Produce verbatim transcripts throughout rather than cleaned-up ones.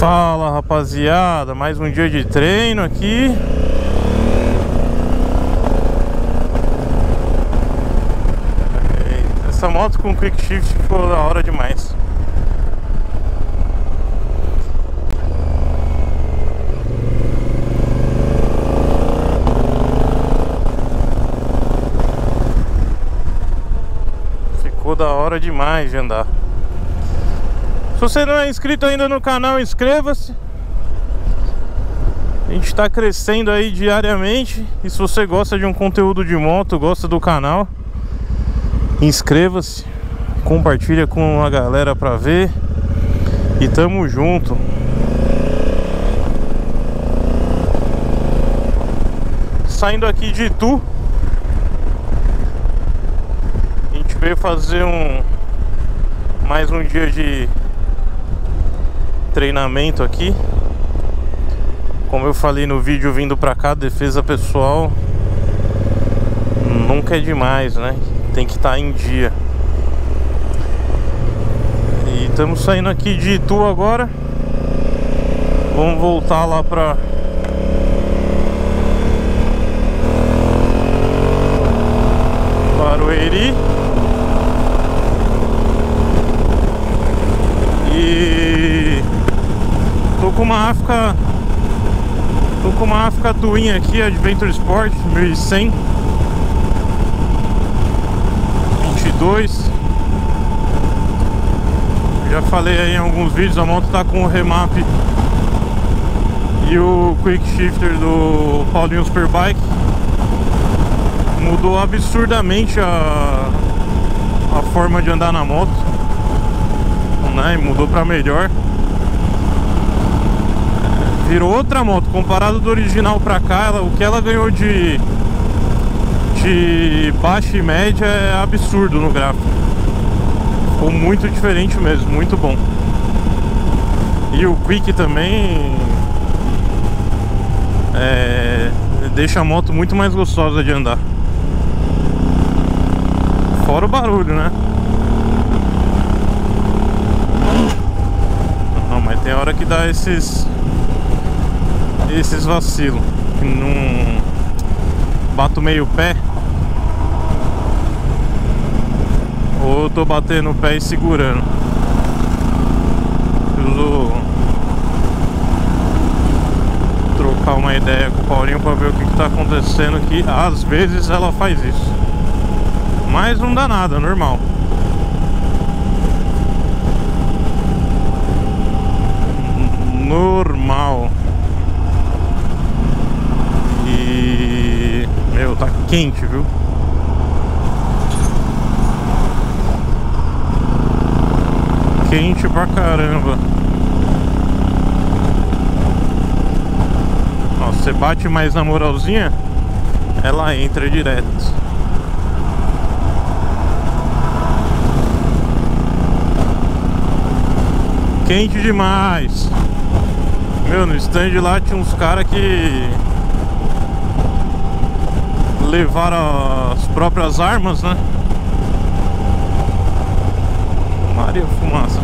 Fala, rapaziada, mais um dia de treino aqui. Essa moto com quick shift ficou da hora demais. Ficou da hora demais de andar. Se você não é inscrito ainda no canal, inscreva-se. A gente está crescendo aí diariamente. E se você gosta de um conteúdo de moto, gosta do canal, inscreva-se, compartilha com a galera pra ver. E tamo junto. Saindo aqui de Itu, a gente veio fazer um mais um dia de treinamento aqui. Como eu falei no vídeo vindo pra cá, defesa pessoal nunca é demais, né? Tem que estar em dia. E estamos saindo aqui de Itu agora. Vamos voltar lá pra Barueri. E tô com uma Africa Tô com uma Africa Twin aqui, Adventure Sport mil e cem vinte e dois. Já falei aí em alguns vídeos, a moto tá com o remap e o quick shifter do Paulinho Superbike. Mudou absurdamente a, a forma de andar na moto, né? Mudou pra melhor. Virou outra moto, comparado do original pra cá, ela, o que ela ganhou de de baixa e média é absurdo no gráfico. Ficou muito diferente mesmo, muito bom. E o Quick também é, deixa a moto muito mais gostosa de andar. Fora o barulho, né? Não, mas tem hora que dá esses Esses vacilos, que não bato meio pé, ou eu tô batendo o pé e segurando. Preciso trocar uma ideia com o Paulinho pra ver o que, que tá acontecendo aqui. Às vezes ela faz isso, mas não dá nada, normal. Normal. E... meu, tá quente, viu? Quente pra caramba. Ó, você bate mais na moralzinha, ela entra direto. Quente demais. Meu, no stand lá tinha uns caras que levaram as próprias armas, né? Maria fumaça.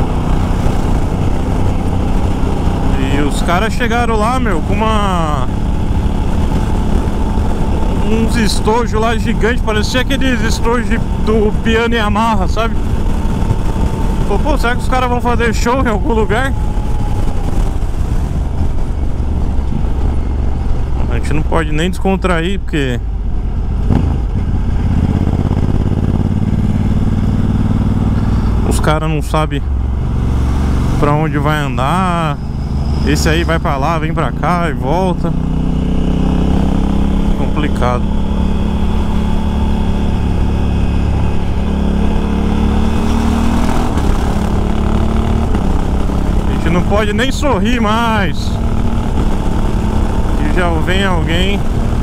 E os caras chegaram lá, meu, com uma uns estojos lá gigantes, parecia aqueles estojos de, do piano e amarra, sabe? Pô, pô, será que os caras vão fazer show em algum lugar? A gente não pode nem descontrair, porque os caras não sabem pra onde vai andar. Esse aí vai pra lá, vem pra cá e volta. Complicado. A gente não pode nem sorrir mais, já vem alguém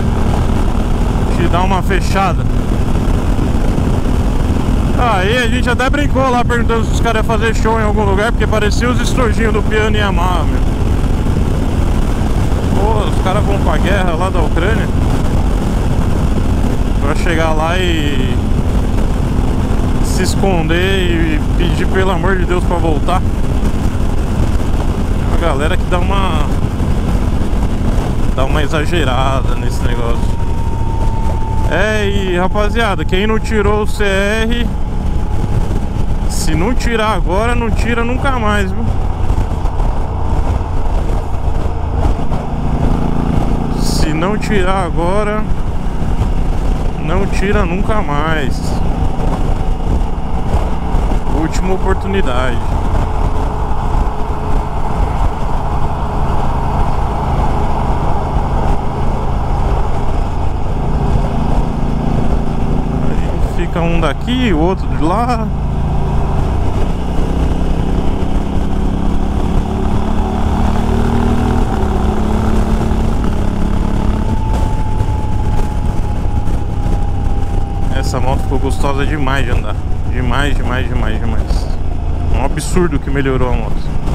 te dar uma fechada. Aí a gente até brincou lá perguntando se os caras iam fazer show em algum lugar, porque parecia os estojinhos do piano e Yamaha, meu. Pô, os caras vão pra guerra lá da Ucrânia pra chegar lá e se esconder e pedir pelo amor de Deus pra voltar. uma galera que dá uma dá uma exagerada nesse negócio. É, e rapaziada, quem não tirou o C R, se não tirar agora, não tira nunca mais, viu? Se não tirar agora, não tira nunca mais. Última oportunidade. Aí fica um daqui, o outro de lá. Essa moto ficou gostosa demais de andar. Demais, demais, demais, demais. Um absurdo que melhorou a moto.